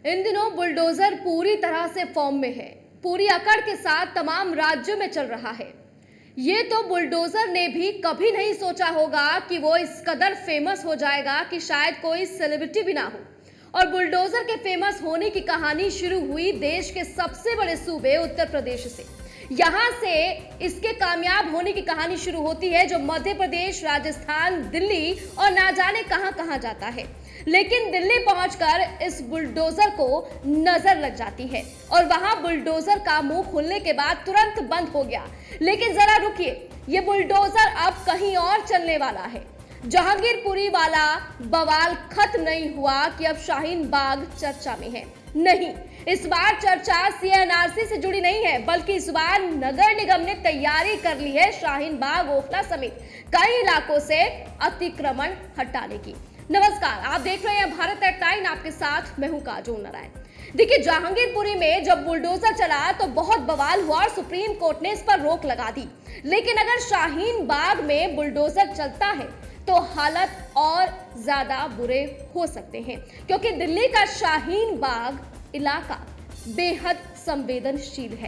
इन दिनों बुलडोजर पूरी तरह से फॉर्म में है, पूरी अकड़ के साथ तमाम राज्यों में चल रहा है। ये तो बुलडोजर ने भी कभी नहीं सोचा होगा कि वो इस कदर फेमस हो जाएगा कि शायद कोई सेलिब्रिटी भी ना हो। और बुलडोजर के फेमस होने की कहानी शुरू हुई देश के सबसे बड़े सूबे उत्तर प्रदेश से। यहाँ से इसके कामयाब होने की कहानी शुरू होती है, जो मध्य प्रदेश, राजस्थान, दिल्ली और ना जाने कहां कहां जाता है। लेकिन दिल्ली पहुंचकर इस बुलडोजर को नजर लग जाती है और वहां बुलडोजर का मुंह खुलने के बाद तुरंत बंद हो गया। लेकिन जरा रुकिए, ये बुलडोजर अब कहीं और चलने वाला है। जहांगीरपुरी वाला बवाल खत्म नहीं हुआ कि अब शाहीन बाग चर्चा में है। नहीं, इस बार चर्चा सीएनआरसी से जुड़ी नहीं है, बल्कि इस बार नगर निगम ने तैयारी कर ली है शाहीन बाग, ओखला समेत कई इलाकों से अतिक्रमण हटाने की। नमस्कार, आप देख रहे हैं भारत एट 9, आपके साथ मैं हूं काजोल नारायण। देखिए, जहांगीरपुरी में जब बुलडोजर चला तो बहुत बवाल हुआ और सुप्रीम कोर्ट ने इस पर रोक लगा दी। लेकिन अगर शाहीन बाग में बुलडोजर चलता है तो हालत और ज्यादा बुरे हो सकते हैं, क्योंकि दिल्ली का शाहीन बाग इलाका बेहद संवेदनशील है।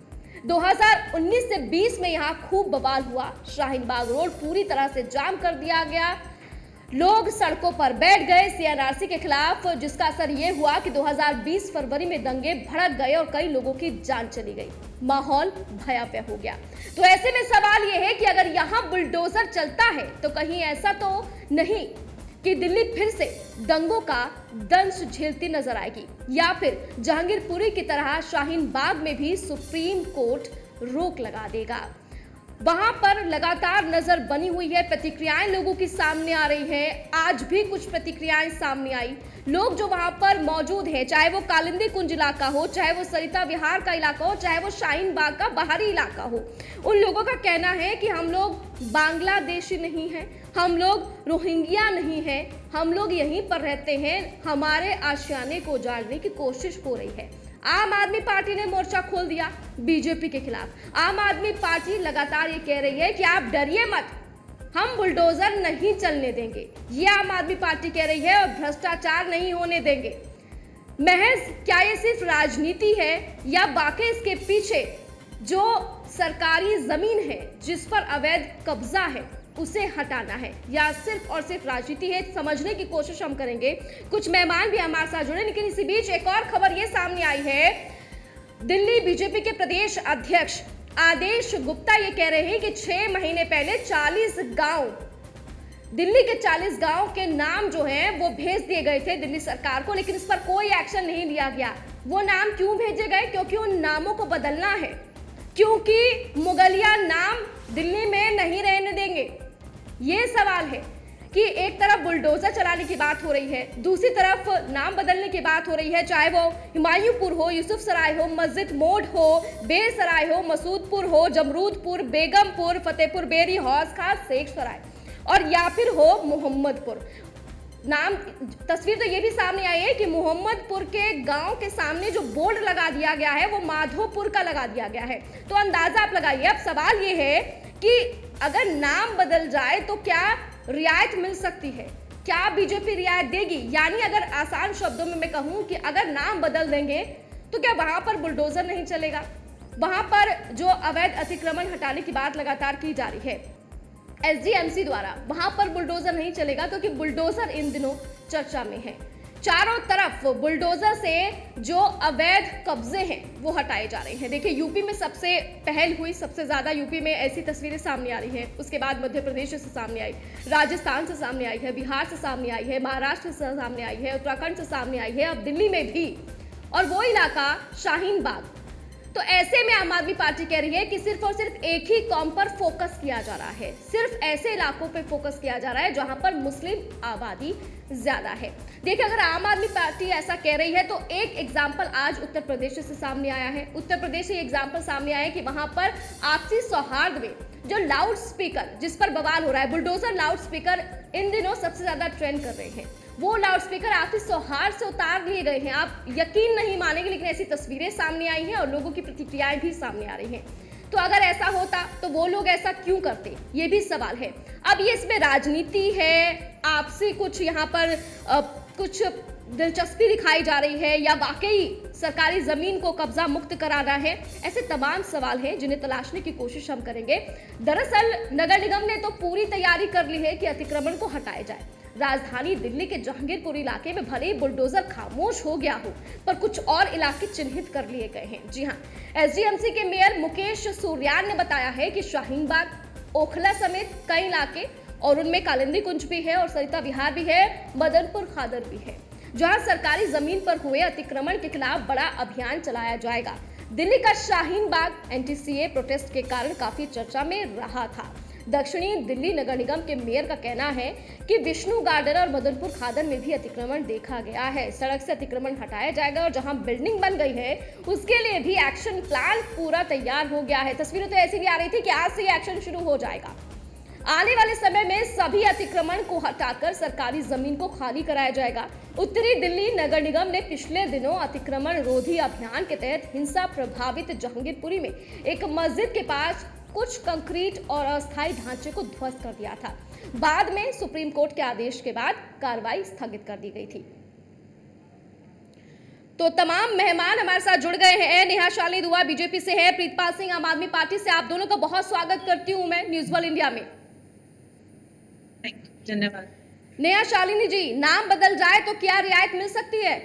2019 से 20 में यहाँ खूब बवाल हुआ। शाहीन बाग रोड पूरी तरह से जाम कर दिया गया, लोग सड़कों पर बैठ गए सीएनआरसी के खिलाफ, जिसका असर यह हुआ कि 2020 फरवरी में दंगे भड़क गए और कई लोगों की जान चली गई। माहौल भयावह हो गया। तो ऐसे में सवाल यह है कि अगर यहां बुलडोजर चलता है तो कहीं ऐसा तो नहीं कि दिल्ली फिर से दंगों का दंश झेलती नजर आएगी, या फिर जहांगीरपुरी की तरह शाहीन बाग में भी सुप्रीम कोर्ट रोक लगा देगा। वहां पर लगातार नजर बनी हुई है, प्रतिक्रियाएं लोगों की सामने आ रही हैं। आज भी कुछ प्रतिक्रियाएं सामने आई। लोग जो वहां पर मौजूद हैं, चाहे वो कालिंदी कुंज इलाका हो, चाहे वो सरिता विहार का इलाका हो, चाहे वो शाहीन बाग का बाहरी इलाका हो, उन लोगों का कहना है कि हम लोग बांग्लादेशी नहीं हैं, हम लोग रोहिंग्या नहीं हैं, हम लोग यहीं पर रहते हैं, हमारे आशियाने को उजाड़ने की कोशिश हो रही है। आम आदमी पार्टी ने मोर्चा खोल दिया बीजेपी के खिलाफ। आम आदमी पार्टी लगातार ये कह रही है कि आप डरिए मत, हम बुलडोजर नहीं चलने देंगे। ये आम आदमी पार्टी कह रही है, और भ्रष्टाचार नहीं होने देंगे। महज क्या ये सिर्फ राजनीति है, या वाकई इसके पीछे जो सरकारी जमीन है जिस पर अवैध कब्जा है उसे हटाना है, या सिर्फ और सिर्फ राजनीति है? समझने की कोशिश हम करेंगे। कुछ मेहमान भी हमारे साथ जुड़े, लेकिन इसी बीच एक और खबर ये सामने आई है। दिल्ली बीजेपी के प्रदेश अध्यक्ष आदेश गुप्ता ये कह रहे हैं कि 6 महीने पहले 40 गांव, दिल्ली के 40 गांव के नाम जो हैं वो भेज दिए गए थे दिल्ली सरकार को, लेकिन इस पर कोई एक्शन नहीं लिया गया। वो नाम क्यों भेजे गए? क्योंकि उन नामों को बदलना है, क्योंकि मुगलिया नाम दिल्ली में नहीं रहने देंगे। ये सवाल है कि एक तरफ बुलडोजर चलाने की बात हो रही है, दूसरी तरफ नाम बदलने की बात हो रही है, चाहे वो हुमायूंपुर हो, यूसुफ सराय हो, मस्जिद मोड़ हो, बेसराय हो, मसूदपुर हो, जमरूदपुर, बेगमपुर, फतेहपुर बेरी, हौस खास, शेख सराय, और या फिर हो मोहम्मदपुर। नाम तस्वीर तो ये भी सामने आई है कि मोहम्मदपुर के गांव के सामने जो बोर्ड लगा दिया गया है वो माधोपुर का लगा दिया गया है। तो अंदाजा आप लगाइए। अब सवाल ये है कि अगर नाम बदल जाए तो क्या रियायत मिल सकती है? क्या बीजेपी रियायत देगी? यानी अगर आसान शब्दों में मैं कहूं कि अगर नाम बदल देंगे तो क्या वहां पर बुलडोजर नहीं चलेगा? वहां पर जो अवैध अतिक्रमण हटाने की बात लगातार की जा रही है एसडीएमसी द्वारा, वहां पर बुलडोजर नहीं चलेगा, क्योंकि बुलडोजर इन दिनों चर्चा में है। चारों तरफ बुलडोजर से जो अवैध कब्जे हैं वो हटाए जा रहे हैं। देखिए, यूपी में सबसे पहल हुई, सबसे ज्यादा यूपी में ऐसी तस्वीरें सामने आ रही हैं। उसके बाद मध्य प्रदेश से सामने आई, राजस्थान से सामने आई है, बिहार से सामने आई है, महाराष्ट्र से सामने आई है, उत्तराखंड से सामने आई है, अब दिल्ली में भी, और वो इलाका शाहीन बाग। तो ऐसे में आम आदमी पार्टी कह रही है कि सिर्फ और सिर्फ एक ही कौम पर फोकस किया जा रहा है, सिर्फ ऐसे इलाकों पे फोकस किया जा रहा है जहां पर मुस्लिम आबादी ज्यादा है। देखिए, अगर आम आदमी पार्टी ऐसा कह रही है तो एक एग्जाम्पल आज उत्तर प्रदेश से सामने आया है। उत्तर प्रदेश से एग्जाम्पल सामने आया है कि वहां पर आपसी सौहार्द में जो लाउड स्पीकर, जिस पर बवाल हो रहा है, बुलडोजर लाउड स्पीकर इन दिनों सबसे ज्यादा ट्रेंड कर रहे हैं, वो लाउड स्पीकर आपसी सौहार्द से उतार लिए गए हैं। आप यकीन नहीं मानेंगे, लेकिन ऐसी तस्वीरें सामने आई हैं और लोगों की प्रतिक्रियाएं भी सामने आ रही हैं। तो अगर ऐसा होता तो वो लोग ऐसा क्यों करते, ये भी सवाल है। अब ये इसमें राजनीति है, आपसी कुछ यहाँ पर कुछ दिलचस्पी दिखाई जा रही है, या वाकई सरकारी जमीन को कब्जा मुक्त कराना है, ऐसे तमाम सवाल हैं जिन्हें तलाशने की कोशिश हम करेंगे। दरअसल नगर निगम ने तो पूरी तैयारी कर ली है कि अतिक्रमण को हटाया जाए। राजधानी दिल्ली के जहांगीरपुर इलाके में भले ही बुलडोजर खामोश हो गया हो, पर कुछ और इलाके चिन्हित कर लिए गए हैं। जी हां, एसडीएमसी के मेयर मुकेश सूर्यान ने बताया है कि शाहीन बाग, ओखला समेत कई इलाके, और उनमें कालिंदी कुंज भी है और सरिता विहार भी है, मदनपुर खादर भी है, जहां सरकारी जमीन पर हुए अतिक्रमण के खिलाफ बड़ा अभियान चलाया जाएगा। दिल्ली का शाहीन बाग एंटी-सीए प्रोटेस्ट के कारण काफी चर्चा में रहा था। दक्षिणी दिल्ली नगर निगम के मेयर का कहना है कि विष्णु गार्डन और मदनपुर खादर में भी अतिक्रमण देखा गया है। सड़क से अतिक्रमण हटाया जाएगा और जहां बिल्डिंग बन गई है उसके लिए भी एक्शन प्लान पूरा तैयार हो गया है। तस्वीरें तो ऐसी भी आ रही थी कि आज से ये एक्शन शुरू हो जाएगा। आने वाले समय में सभी अतिक्रमण को हटाकर सरकारी जमीन को खाली कराया जाएगा। उत्तरी दिल्ली नगर निगम ने पिछले दिनों अतिक्रमण रोधी अभियान के तहत हिंसा प्रभावित जहांगीरपुरी में एक मस्जिद के पास कुछ कंक्रीट और अस्थायी ढांचे को ध्वस्त कर दिया था। बाद में सुप्रीम कोर्ट के आदेश के बाद कार्रवाई स्थगित कर दी गई थी। तो तमाम मेहमान हमारे साथ जुड़ गए हैं। नेहा शालिनी दुआ बीजेपी से है, प्रीतपाल सिंह आम आदमी पार्टी से। आप दोनों का बहुत स्वागत करती हूं मैं न्यूज़ वर्ल्ड इंडिया में। धन्यवाद। नेहा शालिनी जी, नाम बदल जाए तो क्या रियायत मिल सकती है?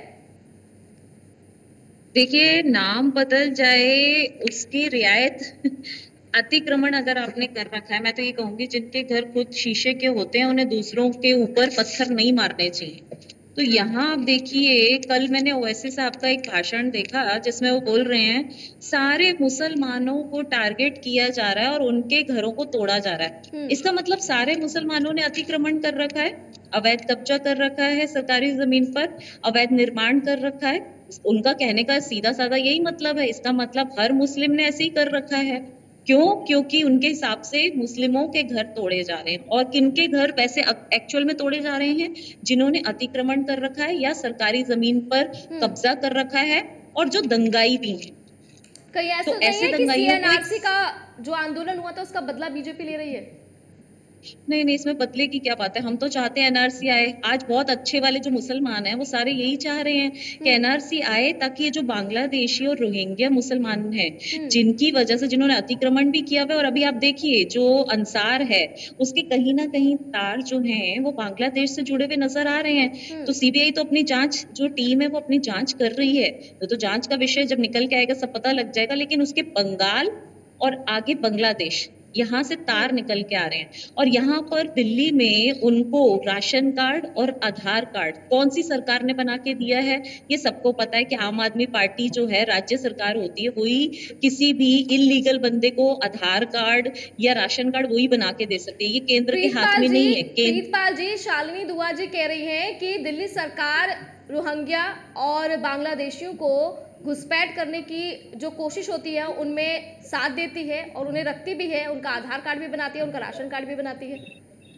देखिए, नाम बदल जाए उसकी रियायत अतिक्रमण अगर आपने कर रखा है, मैं तो ये कहूंगी जिनके घर खुद शीशे के होते हैं उन्हें दूसरों के ऊपर पत्थर नहीं मारने चाहिए। तो यहाँ आप देखिए, कल मैंने ओवैसी साहब का एक भाषण देखा जिसमें वो बोल रहे हैं सारे मुसलमानों को टारगेट किया जा रहा है और उनके घरों को तोड़ा जा रहा है। इसका मतलब सारे मुसलमानों ने अतिक्रमण कर रखा है, अवैध कब्जा कर रखा है सरकारी जमीन पर, अवैध निर्माण कर रखा है। उनका कहने का सीधा साधा यही मतलब है। इसका मतलब हर मुस्लिम ने ऐसे ही कर रखा है। क्यों? क्योंकि उनके हिसाब से मुस्लिमों के घर तोड़े जा रहे हैं। और किनके घर वैसे एक्चुअल में तोड़े जा रहे हैं? जिन्होंने अतिक्रमण कर रखा है या सरकारी जमीन पर कब्जा कर रखा है और जो दंगाई भी है। कहीं ऐसा तो नहीं है कि सीएनआरसी का जो आंदोलन हुआ था उसका बदला बीजेपी ले रही है? नहीं, इसमें बदले की क्या बात है। हम तो चाहते हैं एनआरसी आए। आज बहुत अच्छे वाले जो मुसलमान हैं वो सारे यही चाह रहे हैं कि एनआरसी आए, ताकि ये जो बांग्लादेशी और रोहिंग्या मुसलमान हैं जिनकी वजह से, जिन्होंने अतिक्रमण भी किया हुआ, और अभी आप देखिए जो अंसार है उसके कहीं ना कहीं तार जो हैं वो बांग्लादेश से जुड़े हुए नजर आ रहे हैं। तो सीबीआई तो अपनी जांच, जो टीम है वो अपनी जांच कर रही है। तो जांच का विषय जब निकल के आएगा सब पता लग जाएगा। लेकिन उसके बंगाल और आगे बांग्लादेश, यहाँ से तार निकल के आ रहे हैं। और यहाँ पर दिल्ली में उनको राशन कार्ड और आधार कार्ड कौन सी सरकार ने बना के दिया है ये सबको पता है कि आम आदमी पार्टी जो है, राज्य सरकार होती है, वही किसी भी इलीगल बंदे को आधार कार्ड या राशन कार्ड वही बना के दे सकती है। ये केंद्र के हाथ में नहीं है। प्रीतपाल जी, शालिनी दुआ जी कह रही है कि दिल्ली सरकार रोहिंग्या और बांग्लादेशियों को घुसपैठ करने की जो कोशिश होती है उनमें साथ देती है और उन्हें रखती भी है, उनका आधार कार्ड भी बनाती है, उनका राशन कार्ड भी बनाती है।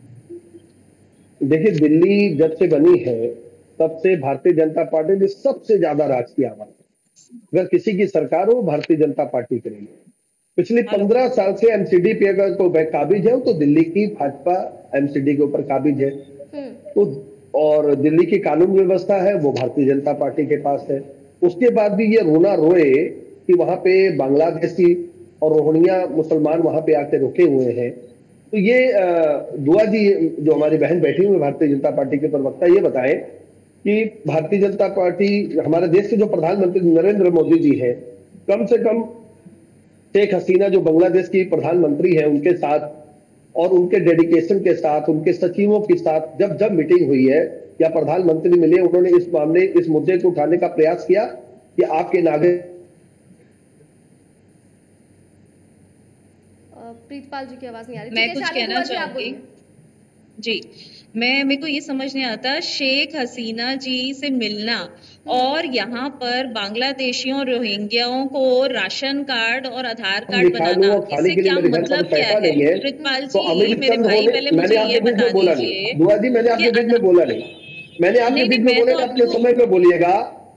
देखिए, दिल्ली जब से बनी है तब से भारतीय जनता पार्टी ने सबसे ज्यादा राज किया हुआ। अगर किसी की सरकार हो, भारतीय जनता पार्टी करेगी। पिछले 15 साल से एमसीडी पे अगर कोई काबिज है तो दिल्ली की भाजपा एमसीडी के ऊपर काबिज है। तो और दिल्ली की कानून व्यवस्था है वो भारतीय जनता पार्टी के पास है। उसके बाद भी ये रोना रोए कि वहां पे बांग्लादेशी और रोहिंग्या मुसलमान वहां पे आके रुके हुए हैं। तो ये दुआ जी जो हमारी बहन बैठी हुई भारतीय जनता पार्टी के प्रवक्ता, ये बताएं कि भारतीय जनता पार्टी, हमारे देश के जो प्रधानमंत्री नरेंद्र मोदी जी हैं, कम से कम शेख हसीना जो बांग्लादेश की प्रधानमंत्री है उनके साथ और उनके डेडिकेशन के साथ, उनके सचिवों के साथ जब जब मीटिंग हुई है या प्रधानमंत्री मिले, उन्होंने इस मामले, इस मुद्दे को उठाने का प्रयास किया कि आपके नागरिक। प्रीतपाल जी की आवाज नहीं आ रही। मैं कुछ कहना चाहूंगी जी। मेरे को ये समझ नहीं आता, शेख हसीना जी से मिलना और यहाँ पर बांग्लादेशियों रोहिंग्याओं को राशन कार्ड और आधार कार्ड बनाना, इससे क्या मतलब क्या है? प्रीतपाल जी मेरे भाई, पहले मुझे ये बता दीजिए। दुआ जी, मैंने आपके बीच में बोला नहीं, मैंने आपके बीच में बोला, अपने समय पे बोलिएगा।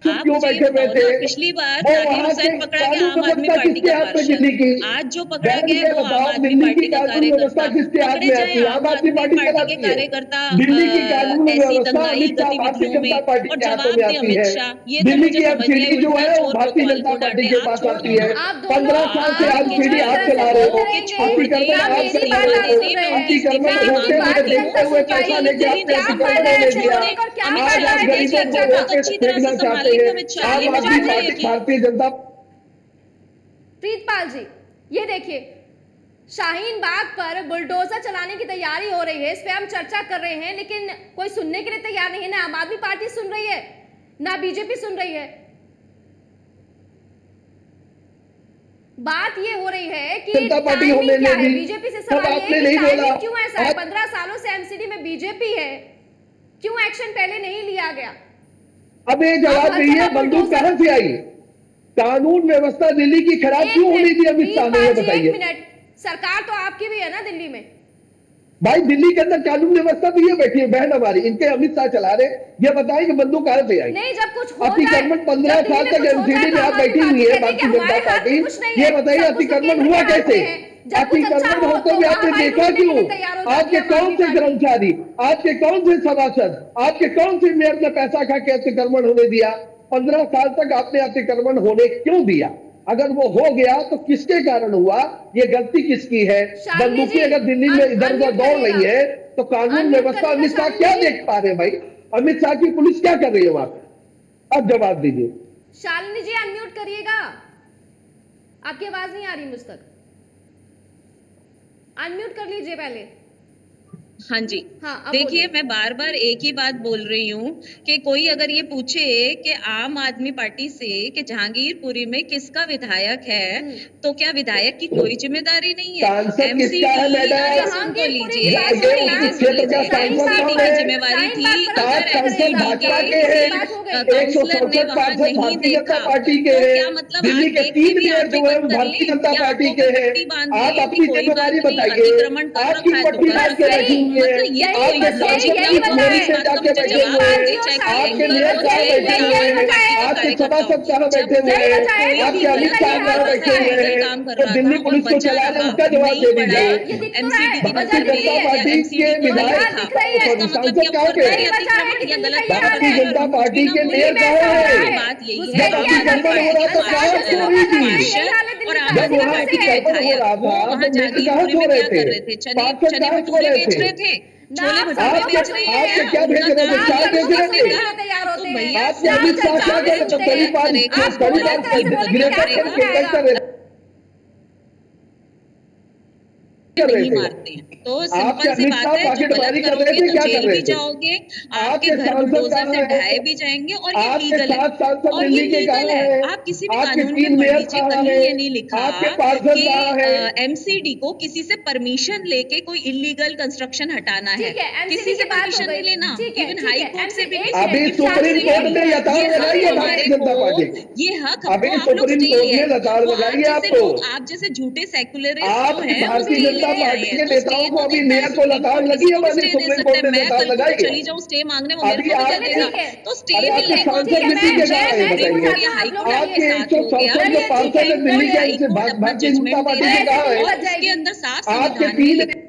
चुप आप क्यों मुझे ये बैठे हुए बताओ थे? ना, पिछली बार वो जाकिर वहां से हुसैन पकड़ा गया कानून आम आदमी व्यवस्था पार्टी किसके का हाथ में पार्षद, दिल्ली की? आज जो पकड़ा बहन गया ये वो आम बताओ, आदमी दिल्ली पार्टी की का कानून व्यवस्था कार्यकर्ता, किसके हाथ पकड़े में जाए आती है? आम आम आदमी आदमी पार्टी पार्टी के चलाती है। कार्यकर्ता दिल्ली की कानून ऐसी व्यवस्था दंगाई अमित शाह भारतीय गतिविधियों में, जनता पार्टी और के हाथों जवाब में दे आती अमित है। शाह। ये तो दिल्ली मुझे की समझ नहीं आई, एमसीडी जो उल्टा है वो चोर भारतीय कोतवाल जनता को पार्टी डांटे। के आप पास छोड़ आती दो है। ना, आप दोनों 15 साल से आप एमसीडी दोनों आप इस चला तरह रहे से हो। बोलते रहेंगे छोड़ दे, क्या अतिक्रमण आप मेरी चला बात रहे आप हो। सुन रहे हैं? अतिक्रमण क्या आपकी होते हुए बात देखते जनता हुए सुन पैसा पाएगी? लेके आपने क्या अतिक्रमण फायदा है होने दिया। छोड़ने का? क्या अमित आज फायदा आप है शाह इस गरीबों चर्चा को का? रोक के अच्छी तरह से फेंकना चाहते संभालेंगे हैं। अमित शाह, ये आम मुझे आदमी समझ नहीं पार्टी है कि भारतीय जनता प्रीतपाल जी, ये देखिए, शाहीन बाग पर बुलडोजर चलाने की तैयारी हो रही है, इस पे हम चर्चा कर रहे हैं, लेकिन कोई सुनने के लिए तैयार नहीं है। ना आम आदमी पार्टी सुन रही है, ना बीजेपी सुन रही है। बात ये हो रही है कि जनता पार्टी टाइमिंग होने क्या में है? भी बीजेपी से सब सवाल ये आपने है कि नहीं बोला। टाइमिंग क्यों ऐसा है? 15 सालों से एमसीडी में बीजेपी है, क्यों एक्शन पहले नहीं लिया गया? अब ये जवाब दीजिए, बंदूक कहां से आई? कानून व्यवस्था दिल्ली की खराब क्यों होनी थी अमित शाह ने? ये बताइए। एक मिनट, सरकार तो आपकी भी है ना दिल्ली में? भाई दिल्ली के अंदर कानून व्यवस्था तो ये बैठी है बहन हमारी, इनके अमित शाह चला रहे। ये बताएं कि बंदूक कहां से आई? नहीं, जब कुछ हो जाए, अतिक्रमण 15 साल तक एमसीडी में आप बैठी हुई है भारतीय जनता पार्टी। ये बताइए अतिक्रमण हुआ कैसे? अतिक्रमण होते हुए आपने देखा क्यों? आपके कौन से कर्मचारी, आपके कौन से सभासद, आपके कौन से मेयर ने पैसा खा के अतिक्रमण होने दिया? 15 साल तक आपने अतिक्रमण होने क्यों दिया? अगर वो हो गया तो किसके कारण हुआ? ये गलती किसकी है? बंदूकें अगर दिल्ली में इधर उधर दौड़ रही है तो कानून व्यवस्था अमित शाह क्या देख पा रहे हैं? भाई अमित शाह की पुलिस क्या कर रही है वहां पे? अब जवाब दीजिए। शालिनी जी अनम्यूट करिएगा, आपकी आवाज नहीं आ रही मुझ तक, अनम्यूट कर लीजिए पहले। हाँ जी, हाँ, देखिए मैं बार बार एक ही बात बोल रही हूँ कि कोई अगर ये पूछे कि आम आदमी पार्टी से कि जहांगीरपुरी में किसका विधायक है, तो क्या विधायक की कोई जिम्मेदारी नहीं है? सांसद किसका है मैडम? सुन तो लीजिए, सांसद की जिम्मेवारी थी। अगर सांसद भाजपा के हैं, काउंसलर ने वहां नहीं भारतीय देखा, जनता पार्टी के तो हैं। क्या मतलब दिल्ली आज के देख के 3 भी मेयर आप जो है वो कर भारतीय लें, जनता या पार्टी आंखों के पे हैं। पट्टी बांध आप लें अपनी कि कोई जिम्मेदारी बात नहीं, बताइए। अतिक्रमण कर आपकी रखा है पट्टी तो कर बांध के रखा है। बैठी हुई है। मतलब ये तो आपके बस सांसद यही की बताया मेरी है। से जाके बैठे हुए हैं। आपके मेयर साहब बैठे हुए हैं। आपके सभासद साहब बैठे हुए हैं। आपके अमित शाह साहब बैठे हुए हैं। तो दिल्ली पुलिस को चला रहे उसका जवाब दे दीजिए। भारतीय जनता पार्टी के विधायक सांसद कहाँ पे है? भारतीय जनता पार्टी के मेयर कहाँ है? बात यही जब है अतिक्रमण हो रहा था कहाँ सो रही थी? जब वहाँ अतिक्रमण हो रहा था तो नेता कहाँ सो रहे थे? पार्षद कहाँ सो रहे थे? छोले भटूरे बेच रहे हैं, आपसे क्या भेज रहे थे? चाय भेज रहे थे? आपसे अमित शाह क्या कर रहे थे? करीब नहीं मारते हैं, तो सिंपल सी बात है, जो गलत करोगे तो जेल भी जाओगे, आपके घर बुलडोजर से ढाए भी जाएंगे, और ये लीगल है, और ये लीगल है। आप किसी भी कानून में पढ़ लीजिए, कहीं ये नहीं लिखा कि एमसीडी को किसी से परमिशन लेके कोई इलीगल कंस्ट्रक्शन हटाना है, किसी से परमिशन नहीं लेना, इवन हाई कोर्ट से भी अभी सुप्रीम कोर्ट में लताड़ लगाई है भारतीय जनता पार्टी। ये हक अभी सुप्रीम कोर्ट में लताड़ लगाई है आपको। आप जैसे झूठे सेक्युलरिस्ट आप हैं, भारतीय जनता पार्टी के नेताओं को अभी मेयर को लताड़ लगी है, हमारी सुप्रीम कोर्ट में लताड़ लगाई है। चली जाऊं स्टे मांगने, वो मेरे को भी दे देगा, तो स्टे अरे भी आपके है। सांसद दिल्ली के कहाँ है बताइए? आपके 167 जो पार्षद है दिल्ली के, इनसे भारतीय जनता पार्टी के कहाँ है? और उसके अंदर साफ आपके संविधान 3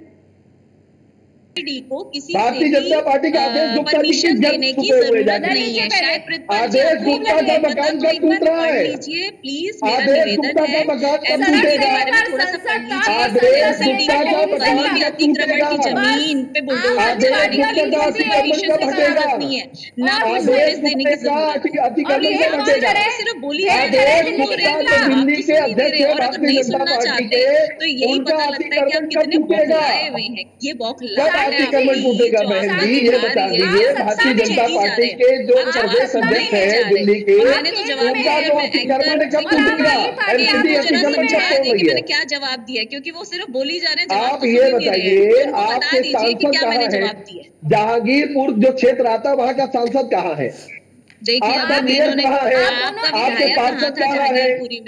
को किसी भारतीय जनता पार्टी का आदेश गुप्ता जी परमिशन की देने की जरूरत जरूरत नहीं है। शायद आदेश गुप्ता का मकान कब टूट रहा है? लीजिए प्लीज, मेरा आदेश निवेदन गुप्ता है, का मकान कब एमसीडी के टूटेगा? बारे में थोड़ा सा पढ़ लीजिए। आदेश गुप्ता का मकान कहीं भी कब अतिक्रमण की टूटेगा? जमीन पे बुलडोजर आदेश चलाने की गुप्ता का किसी अतिक्रमण परमिशन कब की हटेगा? जरूरत नहीं है, ना कोई आदेश नोटिस देने की गुप्ता का जरूरत है। अतिक्रमण और ये कब कौन हटेगा? करे? सिर्फ बोली है, आदेश गुप्ता तो दिल्ली के अध्यक्ष है और अगर भारतीय नहीं जनता सुनना पार्टी चाहते के, तो यही उनका पता लगता है कि आप अतिक्रमण कब कितने टूटेगा? बौखलाए हुए हैं। ये कब बौखलाहट है अतिक्रमण टूटेगा बहन जी? ये बता दीजिए। भारतीय जनता पार्टी के जो प्रदेश अध्यक्ष है दिल्ली के, उनका जो अतिक्रमण कब टूटेगा? एमसीडी अतिक्रमण कब तोड़ रही है? मैंने क्या जवाब दिया, क्योंकि वो सिर्फ बोली जा रहे हैं। आप ये बताइए, आपके सांसद कहाँ है? जहांगीरपुर जो क्षेत्र आता है वहाँ का सांसद कहाँ है? देखिए आपका आप मेयर इन्होंने, कहाँ है? आपका आपके विधायक पार्षद कहाँ था कहाँ है? जहांगीरपुरी में?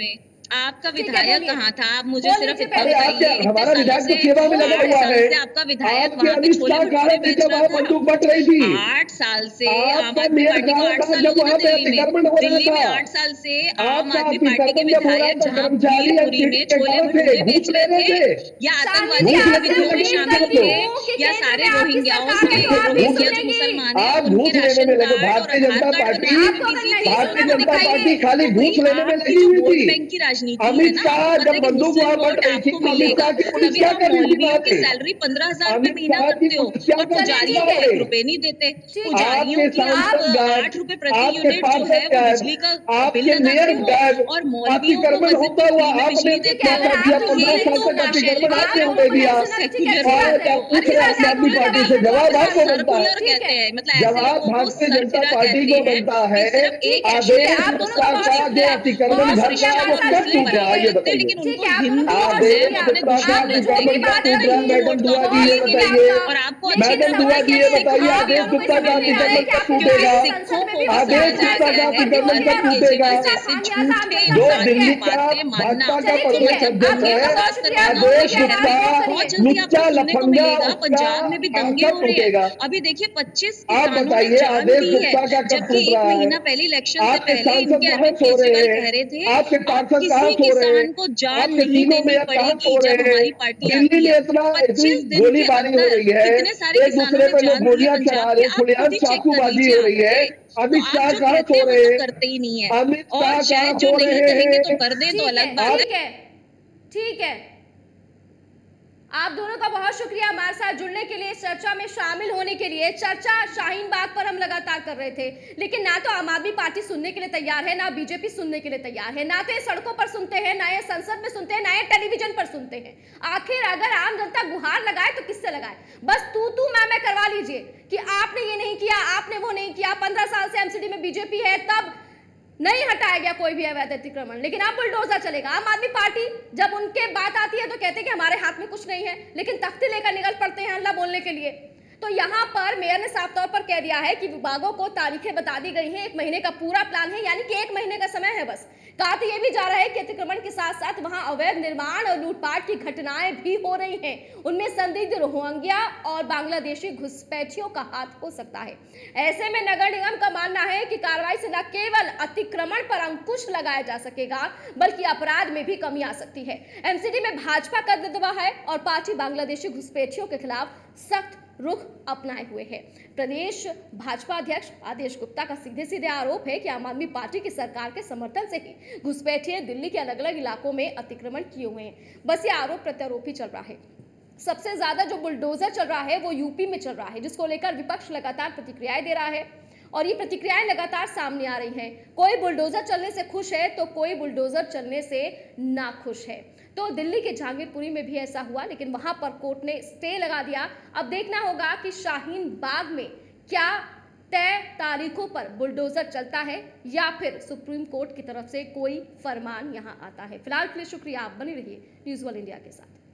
आपका ठीक है, विधायक बोलिए। कहाँ था? आप मुझे बोल सिर्फ लीजिए इतना पहले। अरे बताइए, आपके हमारा विधायक तो से सेवा में लगा 8 हुआ साल है। से आपका विधायक आपके वहाँ पे अमित छोले शाह कहाँ भटूरे थे बेच जब रहा वहाँ था। बंदूक बट रही थी? 8 साल से आम आपका आदमी मेयर पार्टी को कहाँ 8 था साल जब हो गए वहाँ ना पे दिल्ली में। अतिक्रमण हो रहा दिल्ली में था? 8 साल से आम आपका आदमी पार्टी के अतिक्रमण जब हो रहा विधायक था जहाँ कर्मचारी भीलपुरी में एमसीडी के छोले कहाँ थे? भटूरे बेच घूस रहे ले रहे थे, थे, या शालिनी आतंकवादी जी, घूस लेने आपसे में गतिविधियों में लगी उम्मीद हुई थी शामिल आप करती थे, लोग। हूँ कि या केंद्र सारे में आपकी रोहिंग्याओं सरकार है के तो आप भी घूस रोहिंग्या जो सुनेंगी। मुसलमान है आप उनके घूस लेने राशन में लगे। कार्ड और भारतीय आधार जनता कार्ड पार्टी, बनवाने में आपको अगर बिजी नहीं थे। सुनना भारतीय तो जनता दिखाइए। पार्टी खाली तो भाई घूस लेने में आपकी लगी जो हुई वोट थी। बैंक की राजनीति है अमित ना, शाह आपको पता जब है कि बंदूक मुस्लिम वहां बट वोट रही थी आपको तो अमित मिलेगा, शाह की पुलिस तभी क्या तो आप कर रही थी मौलवियों वहां की पे? सैलरी 15,000 रुपए अमित महीना शाह की करते हो पुलिस क्या और कर रही चलिए थी पुजारियों ठीक वहां को है, पे? 1 रुपए नहीं देते। ठीक है। पुजारियों आपके की आप सांसद गायब, 8 रुपए प्रति आपके यूनिट जो है पार्षद वो गायब, बिजली का बिल आपके मेयर लगाते हो, गायब, और मौलवियों को अतिक्रमण मस्जिद होता में हुआ फ्री में आपने बिजली देते है, हो। अगर क्या किया? आपको तो नहीं 15 ये साल तो तक सुनना, अतिक्रमण आप आपने लोगों होने को नहीं दिया। सुनना तो ठीक है, सेक्युलर अच्छी है, बात है, और वो पूछ अच्छी रहे बात है, आम आप आदमी दोनों ने पार्टी बात से को जवाब वापस आ आपको जाओ। बनता है। सर्कुलर ठीक कहते है, हैं, मतलब ऐसे जवाब लोगों को भारतीय जनता सरफिरा पार्टी कहते को हैं बनता है। कि सिर्फ एक ठीक है, एक्शन आप को दोनों का आदेश बहुत का जो शुक्रिया, अतिक्रमण बहुत घर शुक्रिया का है हमारे वो साथ कब जुड़ने के टूटा है लिए। ये रखते हैं, बताइए। लेकिन ठीक उनको है, आप दोनों का हिंदू बहुत है, आदेश वो शुक्रिया, अपने गुप्ता का दुश्मन आपने को जुड़ने की अतिक्रमण छोड़ने का बात वाले टूट करी, रहा है। हिंदू मैडम वोट का दुआ वोट दिए बहुत लेके शुक्रिया बताइए। आपका। और आपको लेकिन अतिक्रमण मैडम दुआ समय के दिए लिए बताइए आप आदेश दोनों को गुप्ता समझ का नहीं आ रहा है अतिक्रमण कि कब आपका क्योंकि टूटेगा? विधायक सिखों संसद में को भी भी घुस आदेश जाता समझाया है, गुप्ता का गया है फिर भी कि अतिक्रमण उनके कब अरब बाबूजी टूटेगा? को केजरीवाल इसका जैसे खामियाजा हम झूठे जनता जो भुगती इंसान है। की दिल्ली का बातें मानना, भाजपा का चलिए तो ठीक है, प्रदेश मतलब अध्यक्ष आप दंगे दोनों का है, बहुत बात शुक्रिया, करवाना दोनों तो आदेश की शुरू आवाज गुप्ता करिए। नोट बहुत करिए। जल्दी आपको लुच्चा सुनने को लफंगा मिलेगा, उसका पंजाब में भी दंगे कब हो रहे टूटेगा? हैं। अभी देखिए 25 आप किसानों ने बताइए जान आदेश दी है, गुप्ता का कब जबकि टूट 1 रहा है? महीना पहले इलेक्शन से आपके पहले सांसद इनके कहाँ अरविंद सो रहे केजरीवाल कह हैं? रहे थे आपके अब पार्षद कहाँ किसी सो रहे हैं? किसान को जान आपके नहीं तीनों देनी मेयर कहाँ पड़ेगी सो जब रहे हैं? हमारी पार्टी दिल्ली आती में है। इतना 25 दिन के गोलीबारी हो अंदर रही है, कितने सारे एक किसानों दूसरे ने पे लोग जान दी है गोलियां चला पंजाब रहे की। हैं, आप खुलेआम खुद ही चेक कर चाकूबाजी लीजिए हो रही है। आके। तो अमित आप शाह जो कहाँ कहते सो हैं वो रहे तो हैं? करते ही नहीं है, अमित और शाह कहाँ शायद जो सो नहीं रहे करेंगे तो हैं? कर दें तो ठीक है, अलग बात है। ठीक है, ठीक है। आप दोनों का बहुत शुक्रिया हमारे साथ जुड़ने के लिए, चर्चा में शामिल होने के लिए। चर्चा शाहीन बाग पर हम लगातार कर रहे थे, लेकिन ना तो आम आदमी पार्टी सुनने के लिए तैयार है, ना बीजेपी सुनने के लिए तैयार है, ना तो ये सड़कों पर सुनते हैं, ना ये संसद में सुनते हैं, ना ये टेलीविजन पर सुनते हैं। आखिर अगर आम जनता गुहार लगाए तो किससे लगाए? बस तू मैं करवा लीजिए कि आपने ये नहीं किया, आपने वो नहीं किया। 15 साल से एमसीडी में बीजेपी है, तब नहीं हटाया गया कोई भी अवैध अतिक्रमण, लेकिन अब बुलडोजर चलेगा। आम आदमी पार्टी जब उनके बात आती है तो कहते हैं कि हमारे हाथ में कुछ नहीं है, लेकिन तख्ती लेकर निकल पड़ते हैं अल्लाह बोलने के लिए। तो यहाँ पर मेयर ने साफ तौर पर कह दिया है कि विभागों को तारीखें बता दी गई हैं, 1 महीने का पूरा प्लान है, यानी कि 1 महीने का समय है बस। कहा तो यह भी जा रहा है कि अतिक्रमण के साथ साथ वहां अवैध निर्माण और लूटपाट की घटनाएं भी हो रही हैं। उनमें संदिग्ध रोहिंग्या और बांग्लादेशी घुसपैठियों का हाथ हो सकता है। ऐसे में नगर निगम का मानना है कि कार्रवाई से न केवल अतिक्रमण पर अंकुश लगाया जा सकेगा, बल्कि अपराध में भी कमी आ सकती है। एमसीडी में भाजपा का दबदबा है और पार्टी बांग्लादेशी घुसपैठियों के खिलाफ सख्त रुख अपनाए हुए है। प्रदेश भाजपा अध्यक्ष आदेश गुप्ता का सीधे सीधे आरोप है कि आम आदमी पार्टी की सरकार के समर्थन से ही घुसपैठिए दिल्ली के अलग अलग इलाकों में अतिक्रमण किए हुए हैं। बस ये आरोप प्रत्यारोप ही चल रहा है। सबसे ज्यादा जो बुलडोजर चल रहा है वो यूपी में चल रहा है, जिसको लेकर विपक्ष लगातार प्रतिक्रियाएं दे रहा है और ये प्रतिक्रियाएं लगातार सामने आ रही हैं। कोई बुलडोजर चलने से खुश है तो कोई बुलडोजर चलने से नाखुश है। तो दिल्ली के जहांगीरपुरी में भी ऐसा हुआ, लेकिन वहां पर कोर्ट ने स्टे लगा दिया। अब देखना होगा कि शाहीन बाग में क्या तय तारीखों पर बुलडोजर चलता है या फिर सुप्रीम कोर्ट की तरफ से कोई फरमान यहां आता है। फिलहाल के लिए शुक्रिया, आप बने रहिए न्यूज़ वर्ल्ड इंडिया के साथ।